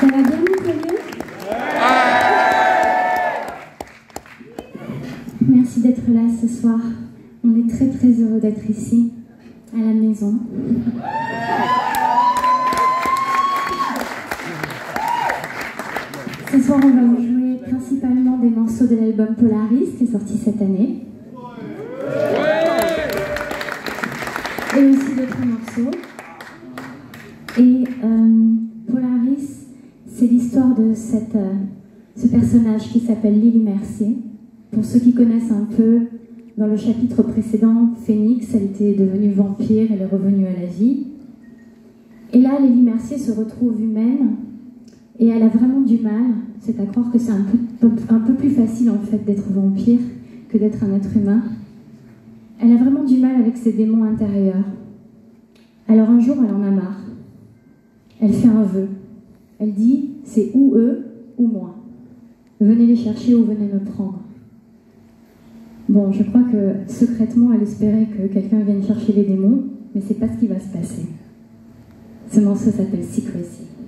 Ça va bien, Montpellier? Merci d'être là ce soir. On est très très heureux d'être ici, à la maison. Ce soir, on va vous jouer principalement des morceaux de l'album Polaris, qui est sorti cette année. Et aussi d'autres morceaux. Et Polaris, c'est l'histoire de ce personnage qui s'appelle Lily Mercier. Pour ceux qui connaissent un peu, dans le chapitre précédent, Phénix, elle était devenue vampire, elle est revenue à la vie. Et là, Lily Mercier se retrouve humaine, et elle a vraiment du mal. C'est à croire que c'est un peu plus facile en fait d'être vampire que d'être un être humain. Elle a vraiment du mal avec ses démons intérieurs. Alors un jour, elle en a marre. Elle fait un vœu. Elle dit, c'est ou eux ou moi. Venez les chercher ou venez me prendre. Bon, je crois que secrètement, elle espérait que quelqu'un vienne chercher les démons, mais c'est pas ce qui va se passer. Ce morceau s'appelle Secrecy.